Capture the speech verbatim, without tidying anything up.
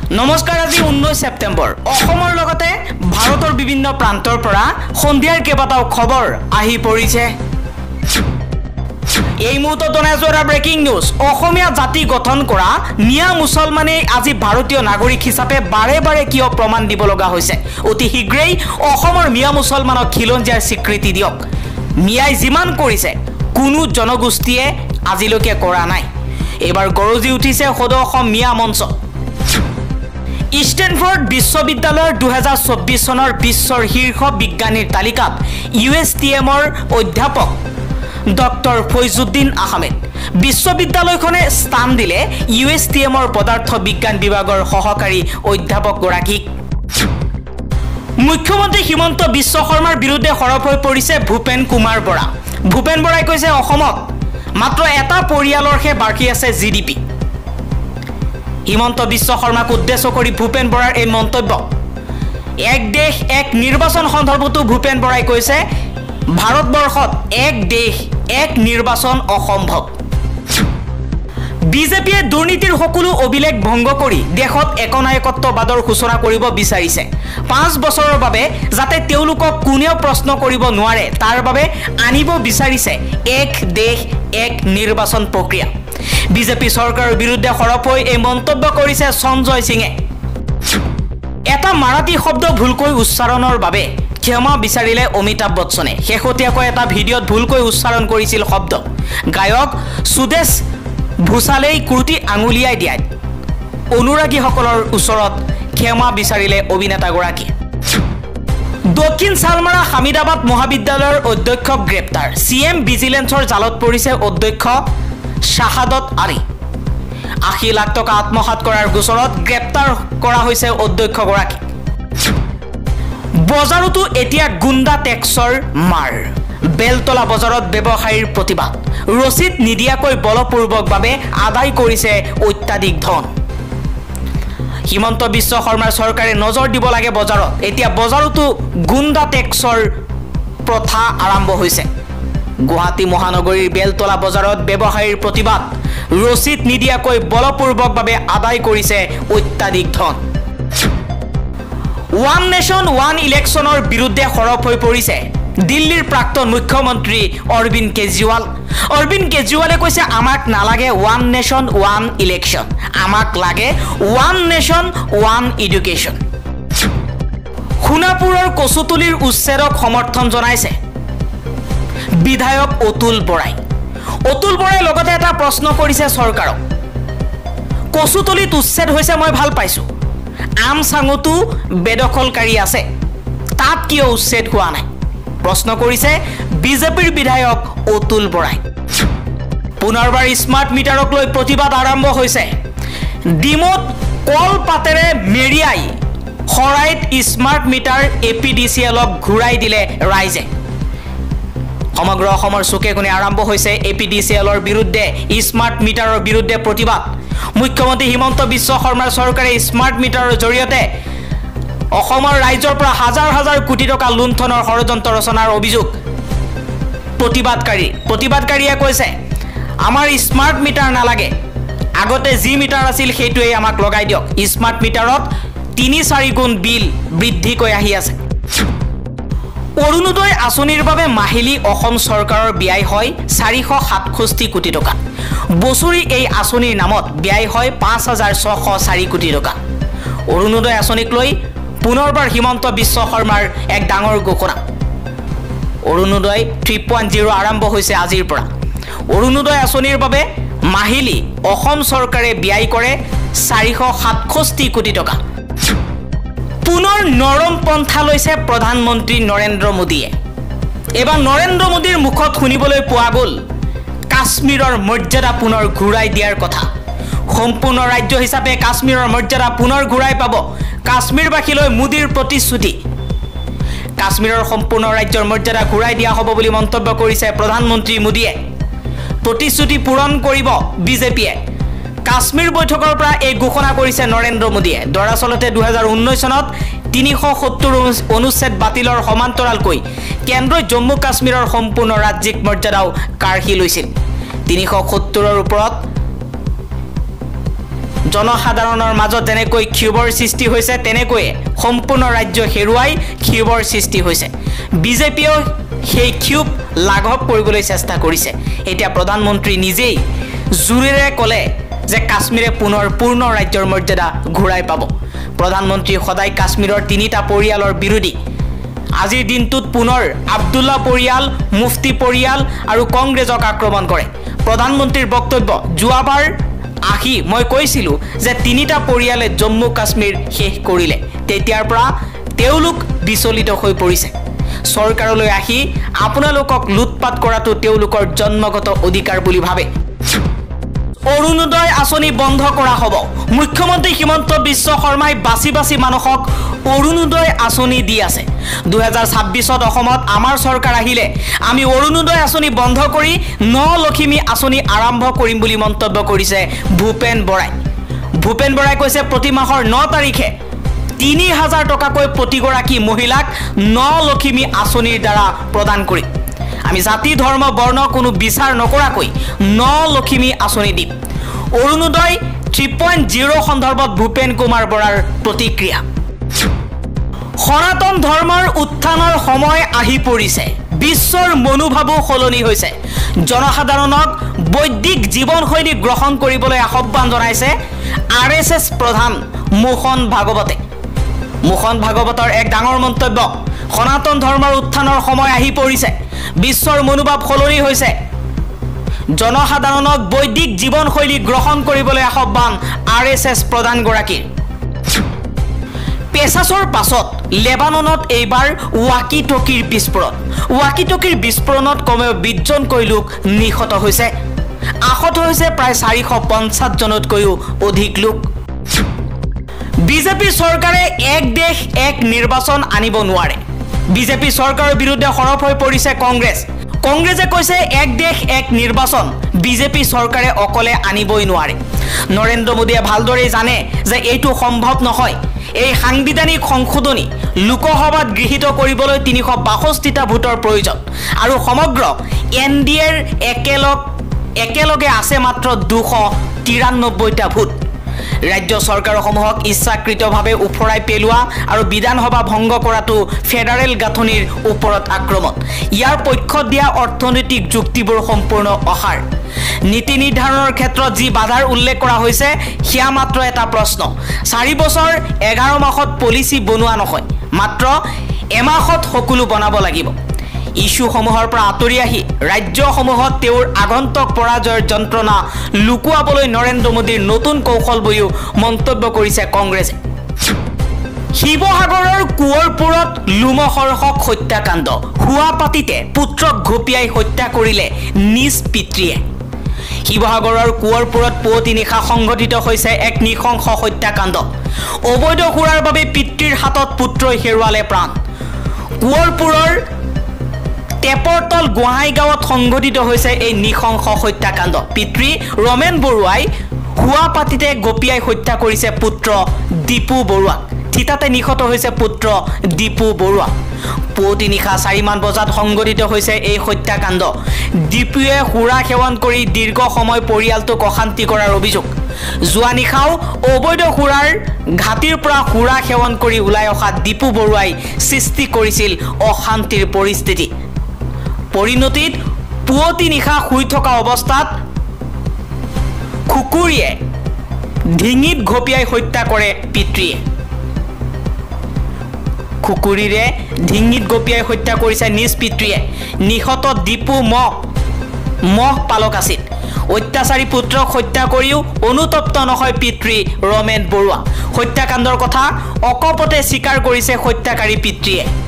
নমস্কাৰ আজি ঊনৈশ সেপ্টেম্বৰ অসমৰ লগতে ভাৰতৰ বিভিন্ন প্ৰান্তৰ পৰা সন্ধিয়াৰ কেইবাটাও খবৰ আহি পৰিছে এই মুহূৰ্তত জনাজোৰা ব্ৰেকিং নিউজ অসমীয়া জাতি গঠন কৰা মিয়া মুছলমানে আজি ভাৰতীয় নাগৰিক হিচাপে বাৰে বাৰে কিয় প্ৰমাণ দিব লগা হৈছে অতি শীঘ্ৰেই অসমৰ মিয়া মুছলমানক খিলঞ্জীয়াৰ স্বীকৃতি দিয়ক মিয়াই যিমান কৰিছে কোনো জনগোষ্ঠীয়ে আজিলৈকে কৰা নাই এবাৰ গৰজি উঠিছে সদৌ অসম মিয়া মঞ্চ ষ্টেনফৰ্ড বিশ্ববিদ্যালয়ৰ দুই হাজাৰ চৌব্বিছ চনৰ বিশ্বৰ শীৰ্ষ বিজ্ঞানীৰ তালিকাত ইউ এছ টি এমৰ অধ্যাপক ডক্টৰ ফৈজুদ্দিন আহমেদ বিশ্ববিদ্যালয়খনে স্থান দিলে ইউ এছ টি এমৰ পদাৰ্থ বিজ্ঞান বিভাগৰ সহকাৰী অধ্যাপক গৰাকীক মুখ্যমন্ত্ৰী হিমন্ত বিশ্ব শৰ্মাৰ বিৰুদ্ধে সৰব হৈ পৰিছে ভূপেন কুমাৰ বৰা ভূপেন বৰাই কৈছে অসমত মাত্ৰ এটা পৰিয়ালৰহে বাকী আছে G D P Himanta Biswa শৰ্মাক উদ্দেশ্য কৰি ভূপেন বৰাৰ এই মন্তব্য এক দেশ এক নিৰ্বাচন সন্দৰ্ভতো ভূপেন বৰাই কৈছে ভাৰতবৰ্ষত এক দেশ এক নিৰ্বাচন অসম্ভৱ বিজেপিয়ে দুৰ্নীতিৰ সকলো অভিলেখ ভংগ কৰি দেশত একনায়কত্ববাদৰ সূচনা কৰিব বিচাৰিছে পাঁচ বছৰৰ বাবে যাতে তেওঁলোকক কোনেও প্ৰশ্ন কৰিব নোৱাৰে তাৰ বাবে আনিব বিচাৰিছে এক দেশ এক নিৰ্বাচন প্ৰক্ৰিয়া বিজেপি চৰকাৰৰ বিৰুদ্ধে সৰব হৈ এই মন্তব্য কৰিছে সঞ্জয় সিঙে এটা মাৰাঠী শব্দ ভুলকৈ উচ্চাৰণৰ বাবে ক্ষমা বিচাৰিলে অমিতাভ বচ্চনে শেহতীয়াকৈ এটা ভিডিঅ'ত ভুলকৈ উচ্চাৰণ কৰিছিল শব্দ গায়ক সুদেশ ভূষালেই কুৰ্তি আঙুলিয়াই দিয়াত অনুৰাগীসকলৰ ওচৰত ক্ষমা বিচাৰিলে অভিনেতাগৰাকী দক্ষিণ চালমাৰা হামিদাবাদ মহাবিদ্যালয়ৰ অধ্যক্ষক গ্ৰেপ্তাৰ চি এম ভিজিলেন্সৰ জালত পৰিছে অধ্যক্ষ শাহাদত আলী আশী লাখ টকা আত্মসাত কৰাৰ গোচৰত গ্ৰেপ্তাৰ কৰা হৈছে অধ্যক্ষগৰাকী বজাৰতো এতিয়া গুণ্ডা টেক্সৰ মাৰ বেলতলা বজাৰত ব্যৱসায়ীৰ প্ৰতিবাদ ৰচিদ নিদিয়াকৈ বলপূৰ্বকভাৱে আদায় কৰিছে অত্যাধিক ধন হিমন্ত বিশ্ব শৰ্মাৰ চৰকাৰে নজৰ দিব লাগে বজাৰত এতিয়া বজাৰতো গুণ্ডা টেক্সৰ প্ৰথা আৰম্ভ হৈছে গুৱাহাটী মহানগৰীৰ বেলতলা বজাৰত ব্যৱসায়ীৰ প্ৰতিবাদ ৰচিদ নিদিয়াকৈ বলপূৰ্বকভাৱে আদায় কৰিছে অত্যাধিক ধন ওৱান নেশ্যন ওৱান ইলেকশ্যনৰ বিৰুদ্ধে সৰব হৈ পৰিছে দিল্লীৰ প্ৰাক্তন মুখ্যমন্ত্ৰী অৰবিন্দ কেজৰিৱাল অৰবিন্দ কেজৰিৱালে কৈছে আমাক নালাগে ওৱান নেশ্যন ওৱান ইলেকশ্যন আমাক লাগে ওৱান নেশ্যন ওৱান এডুকেশ্যন সোণাপুৰৰ কচুতলিৰ উচ্ছেদক সমৰ্থন জনাইছে বিধায়ক অতুল বৰাই অতুল বৰাই লগতে এটা প্ৰশ্ন কৰিছে চৰকাৰক কচুতলিত উচ্ছেদ হৈছে মই ভাল পাইছো আম চাঙতো বেদখলকাৰী আছে তাত কিয় উচ্ছেদ হোৱা নাই প্ৰশ্ন কৰিছে বিজেপিৰ বিধায়ক অতুল বৰাই পুনৰবাৰ স্মাৰ্ট মিটাৰক লৈ প্ৰতিবাদ আৰম্ভ হৈছে ডিমত কল পাতেৰে মেৰিয়াই খৰাইত smart meter A P D C এলক ঘূৰাই দিলে ৰাইজে সমগ্ৰ অসমৰ চুকে কোণে আৰম্ভ হৈছে এ পি ডি চি এলৰ বিৰুদ্ধে স্মাৰ্ট মিটাৰৰ বিৰুদ্ধে প্ৰতিবাদ মুখ্যমন্ত্ৰী হিমন্ত বিশ্ব শৰ্মাৰ চৰকাৰে স্মাৰ্ট মিটাৰৰ জৰিয়তে অসমৰ ৰাইজৰ পৰা হাজাৰ হাজাৰ কোটি টকা লুণ্ঠনৰ ষড়যন্ত্ৰ ৰচনাৰ অভিযোগ প্ৰতিবাদকাৰী প্ৰতিবাদকাৰীয়ে কৈছে আমাৰ স্মাৰ্ট মিটাৰ নালাগে আগতে যি মিটাৰ আছিল সেইটোৱেই আমাক লগাই দিয়ক স্মাৰ্ট মিটাৰত তিনি চাৰি গুণ বিল বৃদ্ধিকৈ আহি আছে অৰুণোদয় আঁচনিৰ বাবে মাহিলী অসম চৰকাৰৰ ব্যয় হয় চাৰিশ সাতষষ্ঠি কোটি টকা বছৰি এই আঁচনিৰ নামত ব্যয় হয় পাঁচ হাজাৰ ছশ চাৰি কোটি টকা অৰুণোদয় আঁচনিক লৈ পুনৰবাৰ হিমন্ত বিশ্ব শৰ্মাৰ এক ডাঙৰ ঘোষণা অৰুণোদয় থ্ৰী পইণ্ট জিৰ' আৰম্ভ হৈছে আজিৰ পৰা অৰুণোদয় আঁচনিৰ বাবে মাহিলী অসম চৰকাৰে ব্যয় কৰে চাৰিশ সাতষষ্ঠি কোটি টকা পুনৰ নৰম পন্থা লৈছে প্ৰধানমন্ত্ৰী নৰেন্দ্ৰ মোদীয়ে এবাৰ নৰেন্দ্ৰ মোদীৰ মুখত শুনিবলৈ পোৱা গ'ল কাশ্মীৰৰ মৰ্যাদা পুনৰ ঘূৰাই দিয়াৰ কথা সম্পূৰ্ণ ৰাজ্য হিচাপে কাশ্মীৰৰ মৰ্যাদা পুনৰ ঘূৰাই পাব কাশ্মীৰবাসীলৈ মোদীৰ প্ৰতিশ্ৰুতি কাশ্মীৰৰ সম্পূৰ্ণ ৰাজ্যৰ মৰ্যাদা ঘূৰাই দিয়া হ'ব বুলি মন্তব্য কৰিছে প্ৰধানমন্ত্ৰী মোদীয়ে প্ৰতিশ্ৰুতি পূৰণ কৰিব বিজেপিয়ে কাশ্মীৰ বৈঠকৰ পৰা এই ঘোষণা কৰিছে নৰেন্দ্ৰ মোদীয়ে দৰাচলতে দুই হাজাৰ ঊনৈছ চনত তিনিশ সত্তৰ অনুচ্ছেদ বাতিলৰ সমান্তৰালকৈ কেন্দ্ৰই জম্মু কাশ্মীৰৰ সম্পূৰ্ণ ৰাজ্যিক মৰ্যাদাও কাঢ়ি লৈছিল তিনিশ সত্তৰৰ ওপৰত জনসাধাৰণৰ মাজত যেনেকৈ ক্ষোভৰ সৃষ্টি হৈছে তেনেকৈ সম্পূৰ্ণ ৰাজ্য হেৰুৱাই ক্ষোভৰ সৃষ্টি হৈছে বিজেপিও সেই ক্ষোভ লাঘৱ কৰিবলৈ চেষ্টা কৰিছে এতিয়া প্ৰধানমন্ত্ৰী নিজেই জুৰেৰে ক'লে যে কাশ্মীৰে পুনৰ পূৰ্ণ ৰাজ্যৰ মৰ্যাদা ঘূৰাই পাব প্ৰধানমন্ত্ৰী সদায় কাশ্মীৰৰ তিনিটা পৰিয়ালৰ বিৰোধী আজিৰ দিনটোত পুনৰ আব্দুল্লাহ পৰিয়াল মুফতি পৰিয়াল আৰু কংগ্ৰেছক আক্ৰমণ কৰে প্ৰধানমন্ত্ৰীৰ বক্তব্য যোৱাবাৰ আহি মই কৈছিলো যে তিনিটা পৰিয়ালে জম্মু কাশ্মীৰ শেষ কৰিলে তেতিয়াৰ পৰা তেওঁলোক বিচলিত হৈ পৰিছে চৰকাৰলৈ আহি আপোনালোকক লুটপাট কৰাটো তেওঁলোকৰ জন্মগত অধিকাৰ বুলি ভাবে অৰুণোদয় আঁচনি বন্ধ কৰা হ'ব মুখ্যমন্ত্ৰী হিমন্ত বিশ্ব শৰ্মাই বাছি বাছি মানুহক অৰুণোদয় আঁচনি দি আছে দুই হাজাৰ ছাব্বিছত অসমত আমাৰ চৰকাৰ আহিলে আমি অৰুণোদয় আঁচনি বন্ধ কৰি ন লখিমী আঁচনি আৰম্ভ কৰিম বুলি মন্তব্য কৰিছে ভূপেন বৰাই ভূপেন বৰাই কৈছে প্ৰতি মাহৰ ন তাৰিখে তিনি হাজাৰ টকাকৈ প্ৰতিগৰাকী মহিলাক ন লখিমী আঁচনিৰ দ্বাৰা প্ৰদান কৰি আমি জাতি ধৰ্ম বৰ্ণ কোনো বিচাৰ নকৰাকৈ ন লখিমী আঁচনি দিম অৰুণোদয় থ্ৰী পইণ্ট জিৰ' সন্দৰ্ভত ভূপেন কুমাৰ বৰাৰ প্ৰতিক্ৰিয়া সনাতন ধৰ্মৰ উত্থানৰ সময় আহি পৰিছে বিশ্বৰ মনোভাৱো সলনি হৈছে জনসাধাৰণক বৈদিক জীৱনশৈলী গ্ৰহণ কৰিবলৈ আহ্বান জনাইছে আৰ এছ এছ প্ৰধান মোহন ভাগৱতে মোহন ভাগৱতৰ এক ডাঙৰ মন্তব্য সনাতন ধৰ্মৰ উত্থানৰ সময় আহি পৰিছে বিশ্বৰ মনোভাৱ সলনি হৈছে জনসাধাৰণক বৈদিক জীৱনশৈলী গ্ৰহণ কৰিবলৈ আহ্বান আৰ এছ এছ প্ৰধানগৰাকীৰ পেছাছৰ পাছত লেবাননত এইবাৰ ৱাকি টকিৰ বিস্ফোৰণ ৱাকি টকিৰ বিস্ফোৰণত কমেও বিশজনকৈ লোক নিহত হৈছে আহত হৈছে প্ৰায় চাৰিশ পঞ্চাছ জনতকৈও অধিক লোক বিজেপি চৰকাৰে এক দেশ এক নিৰ্বাচন আনিব নোৱাৰে বিজেপি চৰকাৰৰ বিৰুদ্ধে সৰব হৈ পৰিছে কংগ্ৰেছ কংগ্ৰেছে কৈছে এক দেশ এক নিৰ্বাচন বিজেপি চৰকাৰে অকলে আনিবই নোৱাৰে নৰেন্দ্ৰ মোদীয়ে ভালদৰে জানে যে এইটো সম্ভৱ নহয় এই সাংবিধানিক সংশোধনী লোকসভাত গৃহীত কৰিবলৈ তিনিশ বাষষ্ঠিটা ভোটৰ প্ৰয়োজন আৰু সমগ্ৰ এন ডি এৰ একেলগ একেলগে আছে মাত্ৰ দুশ তিৰান্নব্বৈটা ভোট ৰাজ্য চৰকাৰসমূহক ইচ্ছাকৃতভাৱে উফৰাই পেলোৱা আৰু বিধানসভা ভংগ কৰাটো ফেডাৰেল গাঁথনিৰ ওপৰত আক্ৰমণ ইয়াৰ পক্ষত দিয়া অৰ্থনৈতিক যুক্তিবোৰ সম্পূৰ্ণ অসাৰ নীতি নিৰ্ধাৰণৰ ক্ষেত্ৰত যি বাধাৰ উল্লেখ কৰা হৈছে সেয়া মাত্ৰ এটা প্ৰশ্ন চাৰি বছৰ এঘাৰ মাহত পলিচি বনোৱা নহয় মাত্ৰ এমাহত সকলো বনাব লাগিব ইস্যুসমূহৰ পৰা আঁতৰি আহি ৰাজ্যসমূহত তেওঁৰ আগন্তুক পৰাজয়ৰ যন্ত্ৰণা লুকুৱাবলৈ নৰেন্দ্ৰ মোদীৰ নতুন কৌশল বুলিও মন্তব্য কৰিছে কংগ্ৰেছে শিৱসাগৰৰ কোঁৱৰপুৰত লোমহৰ্ষক হত্যাকাণ্ড হুৱাপাতিতে পুত্ৰক ঘপিয়াই হত্যা কৰিলে নিজ পিতৃয়ে শিৱসাগৰৰ কোঁৱৰপুৰত পুৱতি নিশা সংঘটিত হৈছে এক নৃশংস হত্যাকাণ্ড অবৈধ সুৰাৰ বাবে পিতৃৰ হাতত পুত্ৰই হেৰুৱালে প্ৰাণ কোঁৱৰপুৰৰ টেপৰতল গোহাঁই গাঁৱত সংঘটিত হৈছে এই নৃশংস হত্যাকাণ্ড পিতৃ ৰমেন বৰুৱাই হুৱাপাতিতে গপিয়াই হত্যা কৰিছে পুত্ৰ দীপু বৰুৱাক থিতাতে নিহত হৈছে পুত্ৰ দীপু বৰুৱা পুৱতি নিশা চাৰিমান বজাত সংঘটিত হৈছে এই হত্যাকাণ্ড দীপুৱে সুৰা সেৱন কৰি দীৰ্ঘ সময় পৰিয়ালটোক অশান্তি কৰাৰ অভিযোগ যোৱা নিশাও অবৈধ সুৰাৰ ঘাটিৰ পৰা সুৰা সেৱন কৰি ওলাই অহা দীপু বৰুৱাই সৃষ্টি কৰিছিল অশান্তিৰ পৰিস্থিতি পৰিণতিত পুৱতি নিশা শুই থকা অৱস্থাত কুকুৰীয়ে ঢিঙিত ঘপিয়াই হত্যা কৰে পিতৃয়ে কুকুৰীৰে ঢিঙিত গপিয়াই হত্যা কৰিছে নিজ পিতৃয়ে নিহত দীপু মহ মহ পালক আছিল অত্যাচাৰী পুত্ৰক হত্যা কৰিও অনুতপ্ত নহয় পিতৃ ৰমেন বৰুৱা হত্যাকাণ্ডৰ কথা অকপতে স্বীকাৰ কৰিছে হত্যাকাৰী পিতৃয়ে